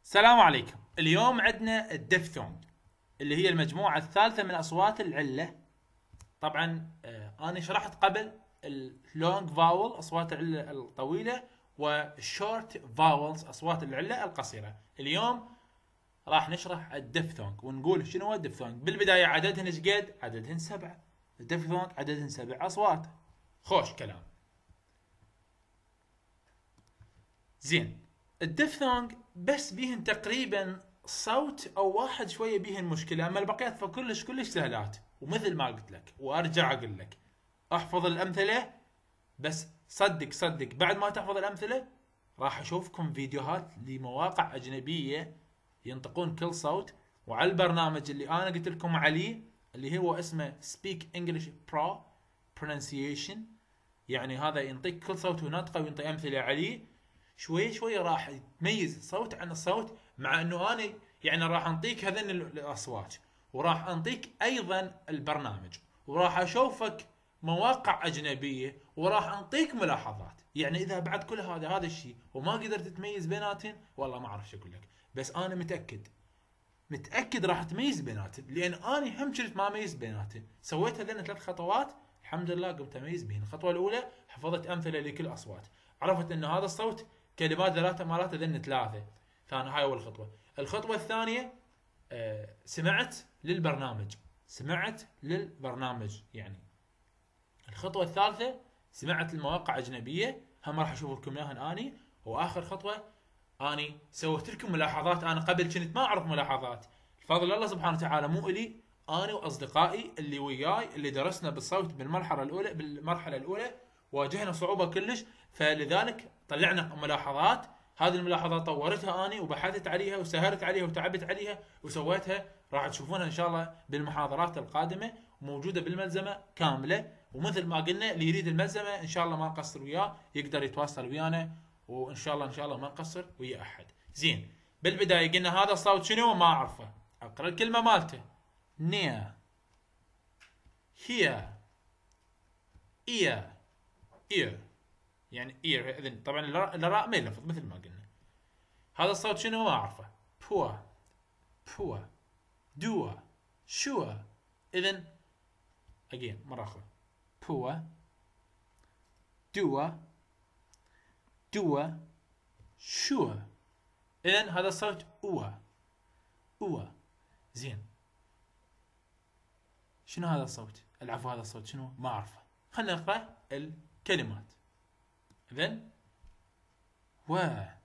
السلام عليكم. اليوم عندنا الدفثونج اللي هي المجموعة الثالثة من أصوات العلة. طبعا أنا شرحت قبل اللونج فاول أصوات العلة الطويلة والشورت فاولز أصوات العلة القصيرة. اليوم راح نشرح الدفثونج ونقول شنو هو الدفثونج. بالبداية عددهن ايش قد؟ عددهن 7. الدفثونج عددهن 7 أصوات. خوش كلام. زين، الدفثونج بس بيهن تقريبا صوت او واحد شويه بيهن مشكله، اما البقيات فكلش سهلات. ومثل ما قلت لك وارجع اقول لك، احفظ الامثله. بس صدق بعد ما تحفظ الامثله راح اشوفكم فيديوهات لمواقع اجنبيه ينطقون كل صوت. وعلى البرنامج اللي انا قلت لكم عليه اللي هو اسمه Speak English Pro Pronunciation، يعني هذا ينطيك كل صوت ونطقه وينطي امثله عليه. شوي راح تميز صوت عن الصوت، مع انه انا يعني راح انطيك هذين الاصوات، وراح انطيك ايضا البرنامج، وراح اشوفك مواقع اجنبيه، وراح انطيك ملاحظات. يعني اذا بعد كل هذا الشيء وما قدرت تميز بيناتهم، والله ما اعرف شو اقول لك. بس انا متاكد راح تميز بيناتهم، لان انا هم كنت ما اميز بيناتهم. سويت هذين 3 خطوات الحمد لله قمت اميز بهن. الخطوه الاولى حفظت امثله لكل اصوات، عرفت ان هذا الصوت كلمات ذلات مرات ذن 3. ثاني هاي اول خطوه. الخطوه الثانيه سمعت للبرنامج يعني. الخطوه الثالثه سمعت المواقع اجنبيه، هم راح اشوف لكم اياها اني. واخر خطوه اني سويت لكم ملاحظات. انا قبل كنت ما اعرف ملاحظات، بفضل الله سبحانه وتعالى مو الي، انا واصدقائي اللي وياي اللي درسنا بالصوت بالمرحله الاولى واجهنا صعوبه كلش، فلذلك طلعنا ملاحظات. هذه الملاحظات طورتها اني وبحثت عليها وسهرت عليها وتعبت عليها وسويتها. راح تشوفونها ان شاء الله بالمحاضرات القادمه، موجوده بالملزمه كامله. ومثل ما قلنا اللي يريد الملزمه ان شاء الله ما نقصر وياه، يقدر يتواصل ويانا، وان شاء الله ما نقصر ويا احد. زين، بالبدايه قلنا هذا الصوت شنو؟ ما اعرفه. اقرا الكلمه مالته: نيا، هي، ايا، اير. يعني اير اذن طبعا الراء ما يلفظ مثل ما قلنا. هذا الصوت شنو؟ ما اعرفه. بوا، بوا، دوا، شوا. اذن اجين مره اخرى: بوا، دوا، دوا، شوا. اذن هذا الصوت اوا، اوا. زين، شنو هذا الصوت؟ العفو، هذا الصوت شنو؟ ما اعرفه. خلينا نقرا الكلمات. اذن و،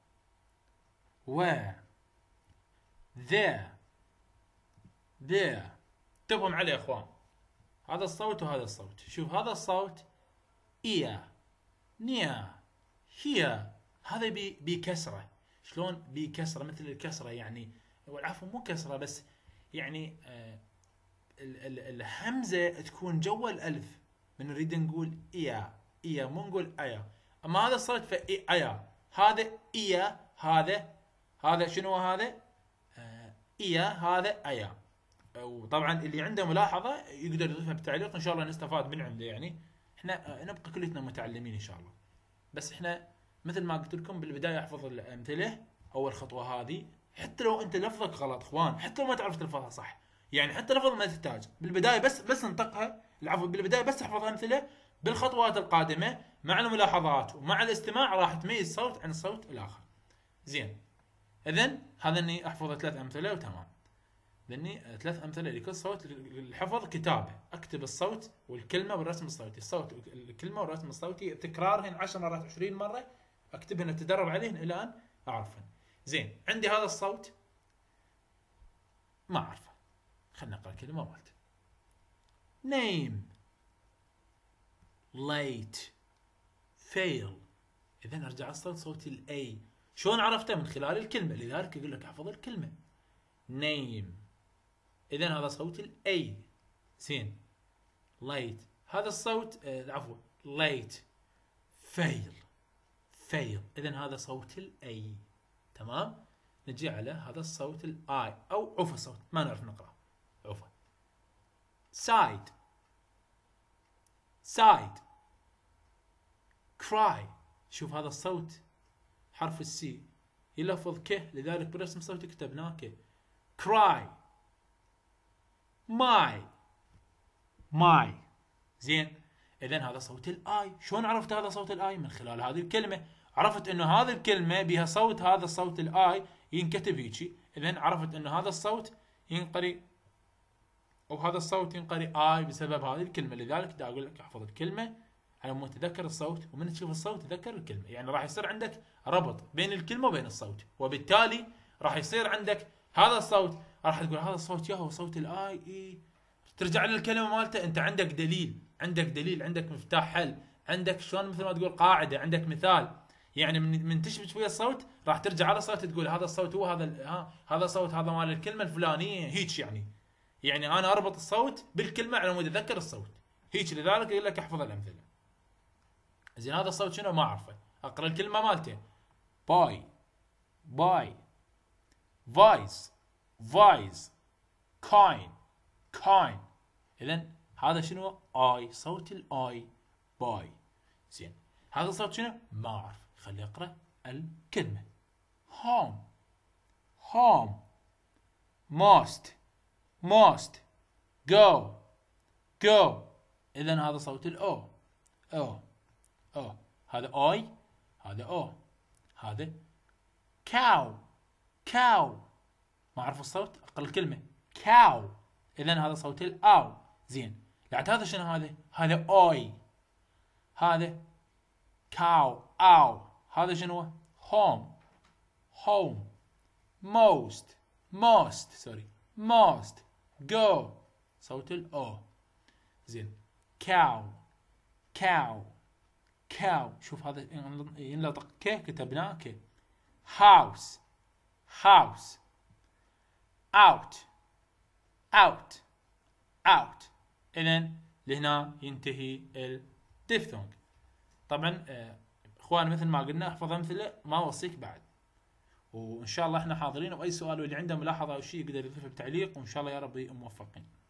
و، ذا، ذا. انتبهوا عليه يا اخوان، هذا الصوت وهذا الصوت. شوف هذا الصوت ايا، نيا، هي. هذا بكسره. شلون بكسره؟ مثل الكسره يعني، والعفو مو كسره بس يعني الهمزه تكون جوا الالف. من نريد نقول ايا، ايا مو نقول ايا. اما هذا الصوت في ايا، هذا ايا، هذا شنو هذا؟ ايا، هذا ايا. وطبعا اللي عنده ملاحظه يقدر يضيفها بالتعليق، ان شاء الله نستفاد من عنده. يعني احنا نبقى كلنا متعلمين ان شاء الله. بس احنا مثل ما قلت لكم بالبدايه احفظ الامثله. اول خطوه هذه، حتى لو انت لفظك غلط اخوان، حتى لو ما تعرف تلفظها صح، يعني حتى لفظ ما تحتاج بالبدايه، بس انطقها. العفو، بالبدايه بس احفظ امثله. بالخطوات القادمه مع الملاحظات ومع الاستماع راح تميز صوت عن الصوت الاخر. زين، اذن هذا اني احفظ 3 امثله وتمام. لاني 3 امثله لكل صوت. الحفظ كتابه، اكتب الصوت والكلمه والرسم الصوتي، الصوت الكلمه والرسم الصوتي، تكرارهن 10 مرات 20 مره، اكتبهن اتدرب عليهن الى ان اعرفهن. زين، عندي هذا الصوت ما اعرفه. خلنا نقرا الكلمه مالته: name، late، fail. اذا ارجع الصوت صوتي الاي. شلون عرفته؟ من خلال الكلمه، لذلك يقول لك احفظ الكلمه. name، اذا هذا صوت الاي. زين، late هذا الصوت العفو late. fail، fail اذا هذا صوت الاي. تمام. نجي على هذا الصوت الاي او عفا الصوت ما نعرف نقرا. عفا. side، side، cry. شوف هذا الصوت حرف السي يلفظ ك، لذلك بالرسم الصوتي كتبناه ك. cry my. زين، اذا هذا صوت الاي. شلون عرفت هذا صوت الاي؟ من خلال هذه الكلمه. عرفت انه هذه الكلمه بها صوت، هذا الصوت الاي ينكتب هيجي. اذا عرفت انه هذا الصوت ينقري، او هذا الصوت ينقري اي بسبب هذه الكلمه. لذلك دا اقول لك احفظ الكلمه على مود تذكر الصوت، ومن تشوف الصوت تذكر الكلمه. يعني راح يصير عندك ربط بين الكلمه وبين الصوت، وبالتالي راح يصير عندك هذا الصوت راح تقول هذا الصوت يا هو صوت الاي اي. ترجع للكلمه مالته، انت عندك دليل، عندك مفتاح حل، عندك شلون مثل ما تقول قاعده، عندك مثال. يعني من تشبك ويا الصوت راح ترجع على الصوت تقول هذا الصوت هو هذا صوت هذا مال الكلمه الفلانيه هيك. يعني انا اربط الصوت بالكلمه على مود اتذكر الصوت هيك. لذلك يقول لك احفظ الامثله. زين، هذا الصوت شنو؟ ما اعرفه. اقرا الكلمه مالته. باي فايز كاين. اذا هذا شنو؟ اي، صوت الاي باي. زين، هذا الصوت شنو؟ ما اعرف. خلي اقرا الكلمه. home most go. اذا هذا صوت الاو. هذا اي، هذا او، هذا cow. ما اعرف الصوت، اقرا الكلمه cow. اذا هذا صوت الاو. زين، بعد هذا شنو؟ هذا اوي، هذا cow او. هذا شنو؟ home most go. صوت الاو. زين، cow. شوف هذا ينلطق ك، كتبناه ك. house out. اذا لهنا ينتهي الديفثونج. طبعا اخوان مثل ما قلنا احفظ امثله، ما اوصيك بعد. وان شاء الله احنا حاضرين، واي سؤال واللي عنده ملاحظه او شيء يقدر يضيفه بتعليق، وان شاء الله يا رب موفقين.